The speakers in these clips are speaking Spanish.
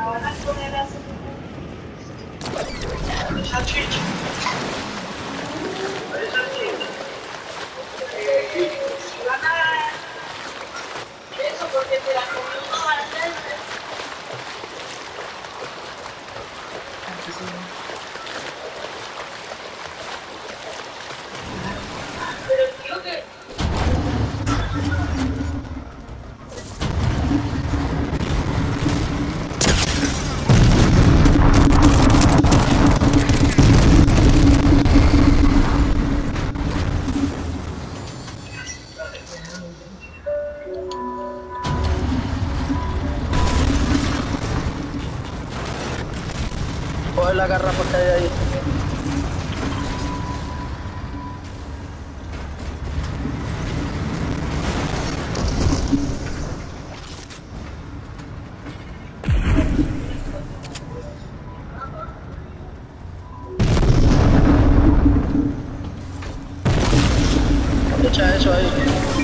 Coge la garrafa que hay ahí. Echa eso ahí.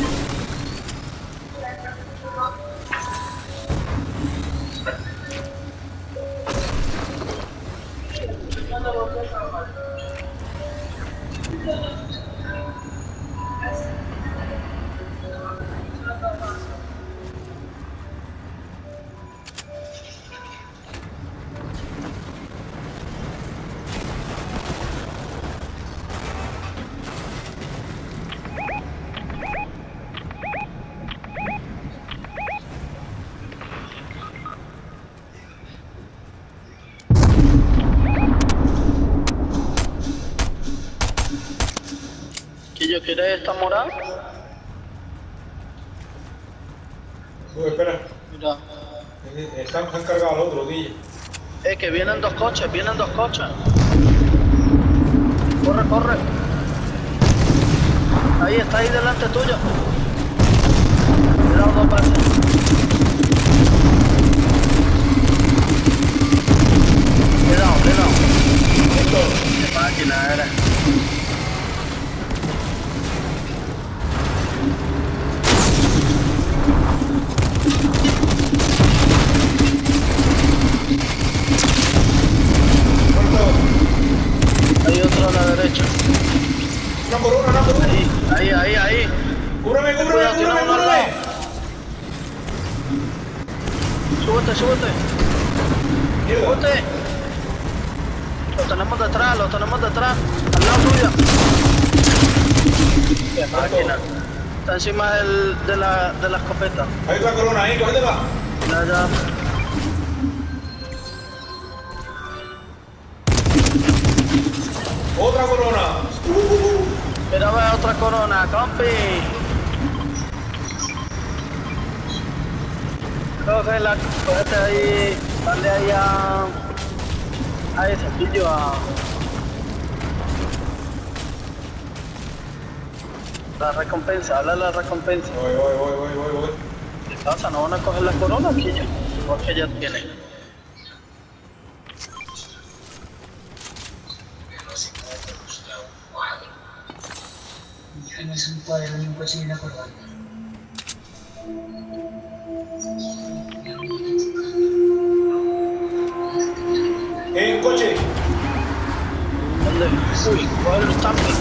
¿Quieres esta morada? Espera. Mira. Han cargado al otro, Guille. Que vienen dos coches. Corre, corre. Ahí está, ahí delante tuyo. Le he dado dos veces. Le he dado. Qué máquina eres. Hay otro a la derecha. Una por una. Ahí. Cúbreme. Súbete. Mierda. Lo tenemos detrás. Al lado tuyo. Qué máquina. Está encima de la escopeta. Hay otra corona ahí, cógetela. Ya. Otra corona. Mira, ve otra corona, compi. Cógete ahí, dale ahí a ese pillo, la recompensa, dale la recompensa. Voy. ¿Qué pasa? ¿No van a coger la corona, pillo? Porque ya tiene. Tienes un cuadro y un coche bien acordado. Un coche. ¿Dónde? Uy, coge los tanques.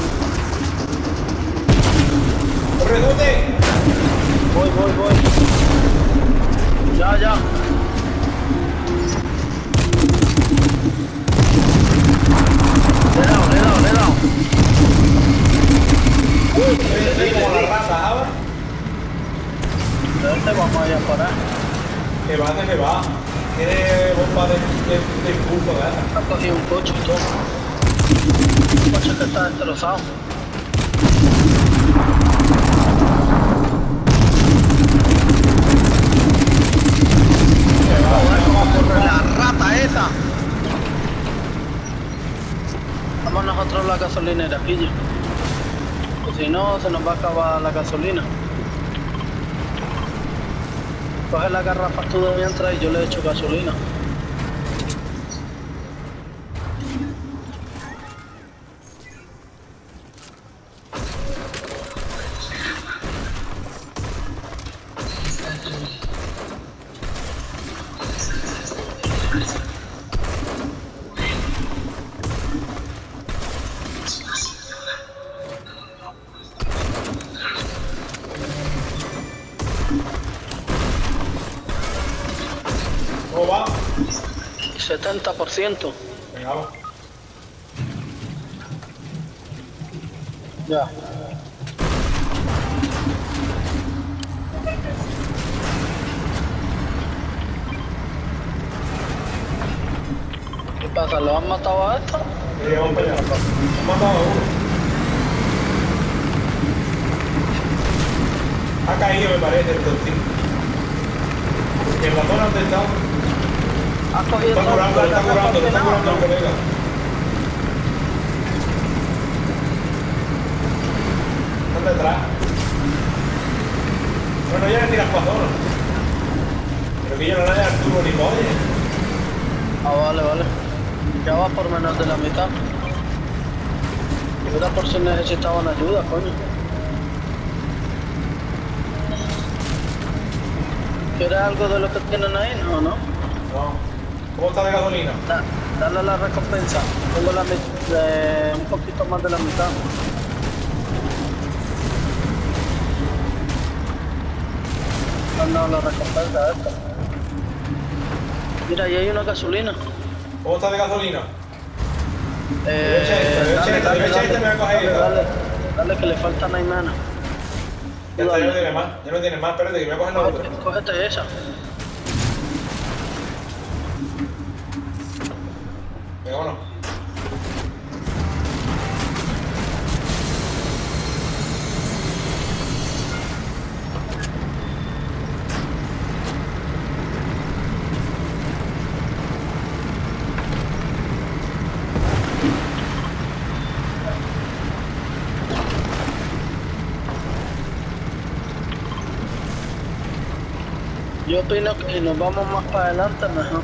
Corre, ¿dónde? Voy. Ya. Le he dado. Como la rata, ahora. ¿De dónde vamos a ir a parar? Que va. Tiene bomba de impulso, ¿verdad? Ha cogido un coche y todo. Un coche que está destrozado. La rata esa. Vamos nosotros a la gasolinera, pillo. Si no, se nos va a acabar la gasolina. Coge la garrafa tú de mientras y yo le echo gasolina. ¿Cómo va? 70%. Venga, vamos. Ya. ¿Qué pasa? ¿Lo han matado a esto? Vamos para allá. Han matado a uno. Ha caído, me parece, el tontín. En la zona donde está. ¿Has cogido Está curando, está curando el colega. Están detrás. Bueno, ya le tiras para zona. Pero que yo no le haya Arturo ni polla. Ah, vale, vale. Ya va por menos de la mitad. Era por si necesitaban ayuda, coño. ¿Quieres algo de lo que tienen ahí? No, no. No. ¿Cómo está de gasolina? Dale la recompensa. Tengo un poquito más de la mitad. No, la recompensa esta. Mira, ahí hay una gasolina. ¿Cómo está de gasolina? Dale, me voy a coger esta. dale, que le faltan ahí menos. Ya está, ya no tiene más. Ya no tiene más, espérate que me voy a coger la otra. Cógete esa. Venga, vámonos. Yo opino que si nos vamos más para adelante, mejor.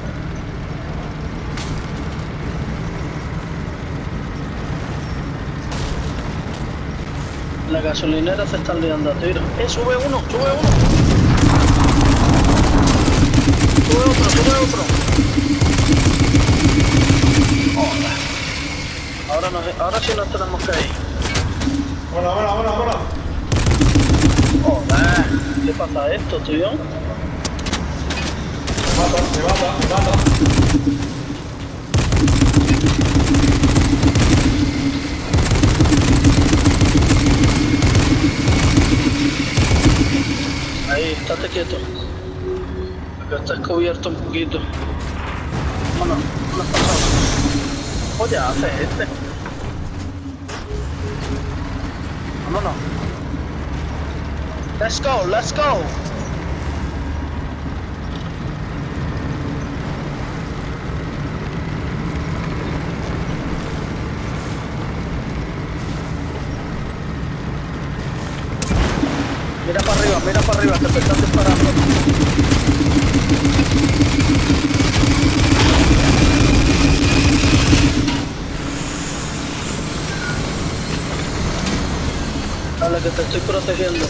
La gasolinera se está liando a tiro. Sube uno, sube uno. Sube otro, sube otro. Ahora sí nos tenemos que ir. Vámonos. Joder, ¿qué pasa esto, tío? Me mata. Ahí, estate quieto. Acá está cubierto un poquito. Vámonos pasado. Oye, hace este. Vámonos. Let's go. Mira para arriba, que te están disparando. Dale, que te estoy protegiendo.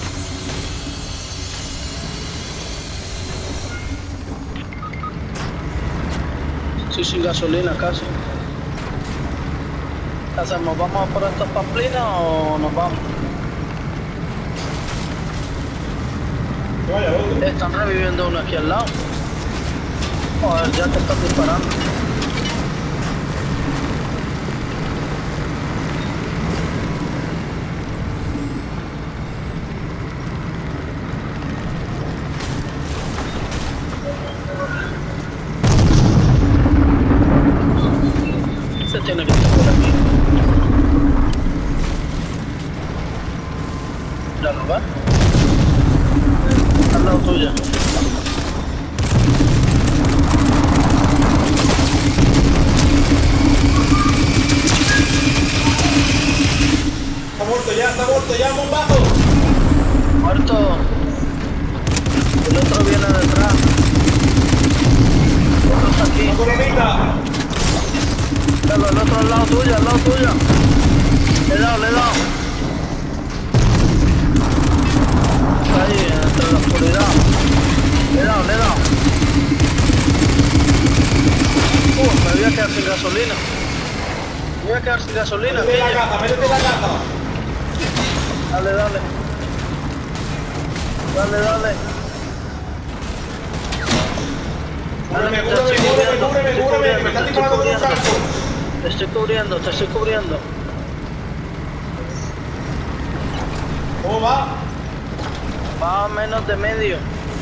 Estoy sin gasolina casi. ¿Qué hacemos? ¿Vamos por estas pamplinas o nos vamos? Vaya, otro. Están reviviendo uno aquí al lado. Joder, ya te están disparando. Se tiene que estar por aquí. Ya lo va. Al lado tuya. Está muerto ya, bombazo. Muerto. El otro viene detrás. Otro está aquí. La coronita. El otro al lado tuyo, Le he dado. Está ahí, entre la oscuridad. Le he dado. Me voy a quedar sin gasolina. Métete la caja. Dale. Cúbreme, que me están disparando con un franco. Te estoy cubriendo, te estoy cubriendo. ¿Cómo va? Va a menos de medio.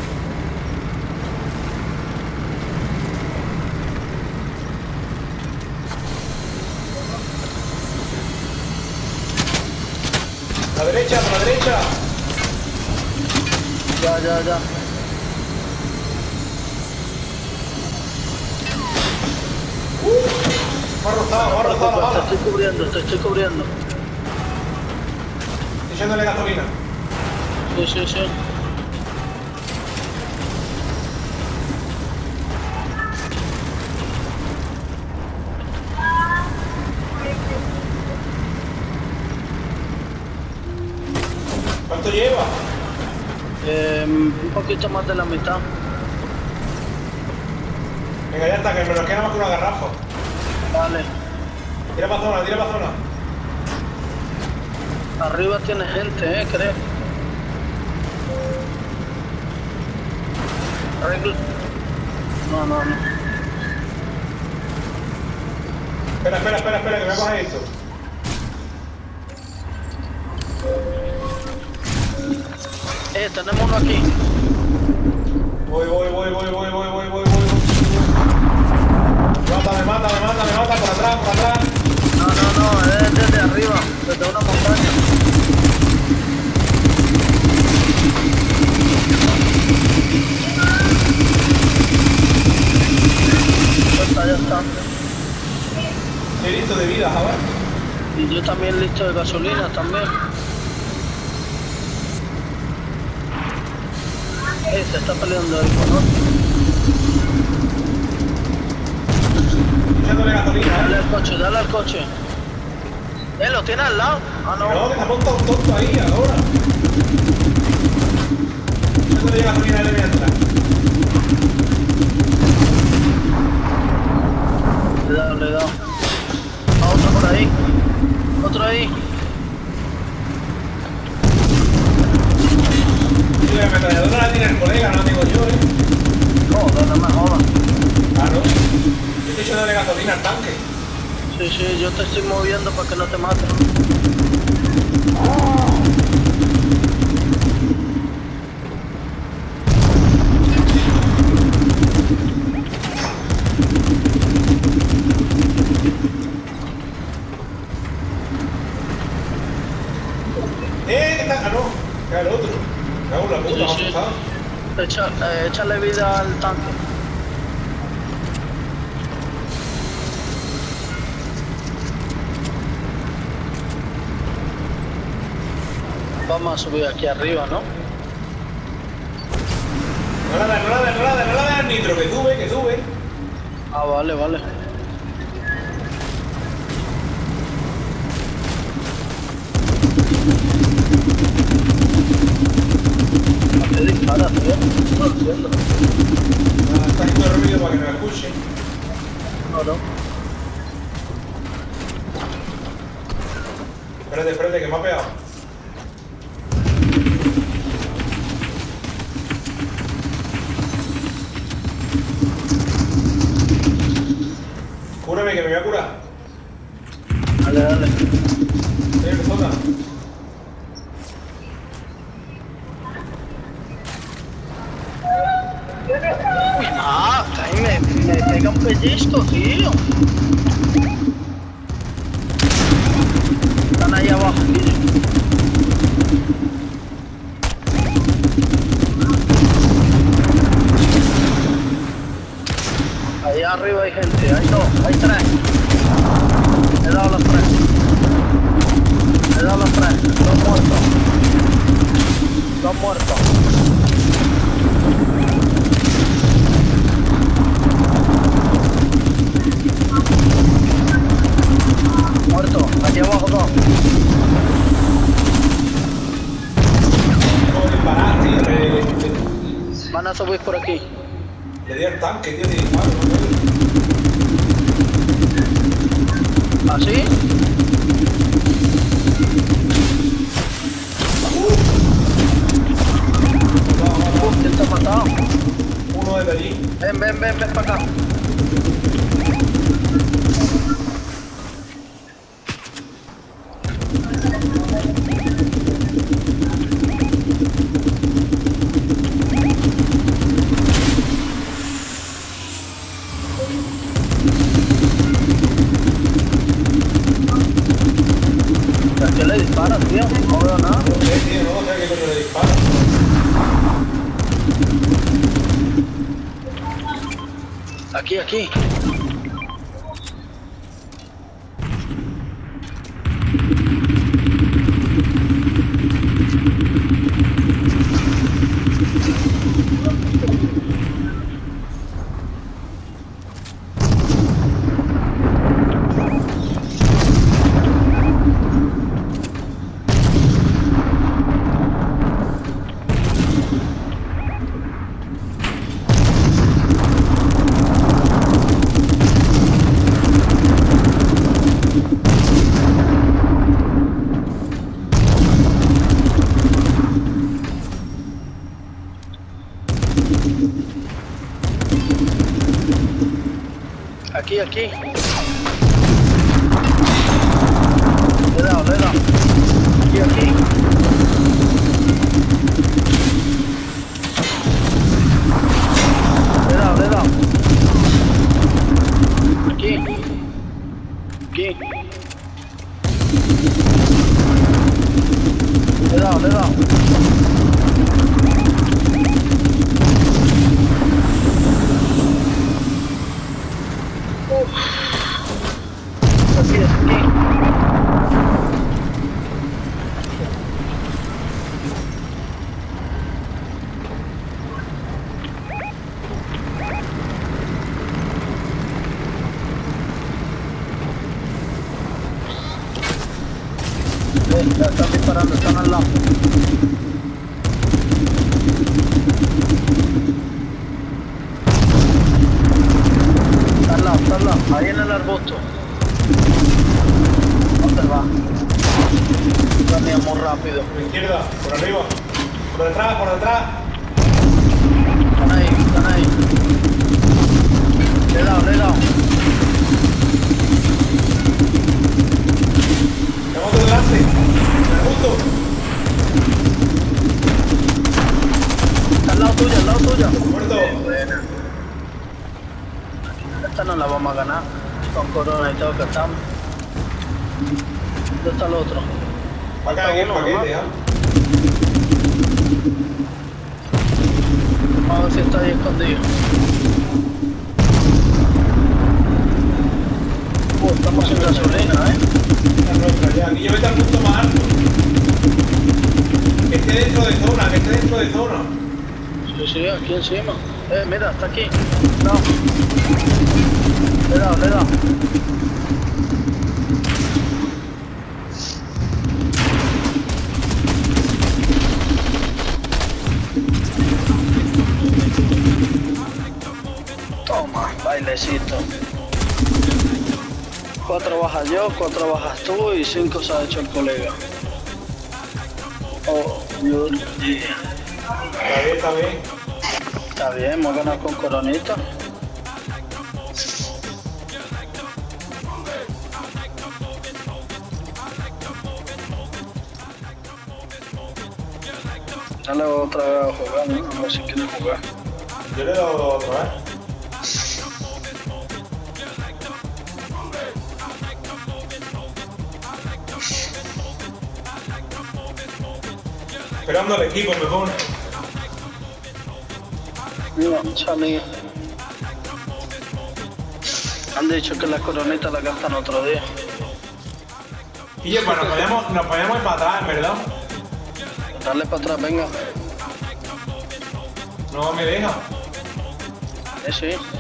A la derecha, por la derecha. Ya. Me ha rozado la Te bala. estoy cubriendo. Estoy echándole gasolina. Sí. ¿Cuánto lleva? Un poquito más de la mitad. Venga, ya está, que me nos queda más que una garrafa. Vale. Tira para zona. Arriba tiene gente, creo. Arreglo. No. Espera, que me voy a coger esto. Tenemos uno aquí. Voy. Mata, por atrás. No, es desde arriba, desde una montaña. Ya está. Estoy listo de vida, a ver. Y yo también listo de gasolina también. Se está peleando el color. Echándole gasolina, Dale al coche. ¿Lo tiene al lado? Ah, no. No, que se ha montado un tonto ahí, ahora. Echándole gasolina de mientras. Le he dado. A otro por ahí. Otro ahí. Sí, la ametralladora la tiene el colega, no la tengo yo, Joder, no me jodas. Claro. Yo estoy echándole gasolina al tanque. Sí, yo te estoy moviendo para que no te maten. Ah, no. Ya el otro. Me hago la puta, Sí. asustado. Échale vida al tanque. Vamos a subir aquí arriba, ¿no? No la da al nitro, que sube. Ah, vale. ¿A qué disparas, tío? No entiendo. Está haciendo ruido para que me escuche. No. Espérate, que me ha pegado. Cúrame, que me voy a curar. Dale. Estoy en zona. Ahí me pega un pellizco, tío. Están ahí abajo, tío. Ahí arriba hay gente, hay dos, hay tres. He dado los tres. Dos muertos. Muerto, aquí abajo dos. No disparar, tío. Van a subir por aquí. Le di al tanque, tío, de disparo. ¿Así? ¿Quién te ha matado? Uno desde allí. Ven, ven para acá. ¿A qué le disparas, tío? No veo nada. No sé, tío, no sé qué coño le dispara. Aquí. Aquí. Le he dado. Aquí. Le he dado. Aquí. Le he dado. Aquí. Ya están disparando, están al lado. Está al lado, ahí en el arbusto. ¿Dónde va? Venía muy rápido. Por la izquierda, por arriba. Por detrás. Están ahí. Le he dado. Estamos delante. Justo. Está al lado tuyo. Muerto. Buena. Esta no la vamos a ganar. Con corona y todo que estamos. ¿Dónde está el otro? Va a caer en el paquete, ¿ah? Vamos a ver si está ahí escondido. Estamos sin gasolina, Esta es nuestra ya. Aquí yo vete al punto más alto. Que esté dentro de zona. Sí, aquí encima. Mira, está aquí. No. Le he dado. Toma, bailecito. 4 bajas yo, 4 bajas tú y 5 se ha hecho el colega. Oh, Dios mío. Está bien. Está bien, hemos ganado con coronita. Dale otra vez a jugar, ¿no? A ver si quieres jugar. Yo le he dado otra vez. Esperando al equipo, me pone. Mira, salí. Han dicho que las coronitas las gastan otro día. Y yo, pues nos podemos ir para atrás, ¿verdad? Dale para atrás, venga. No me deja. Sí.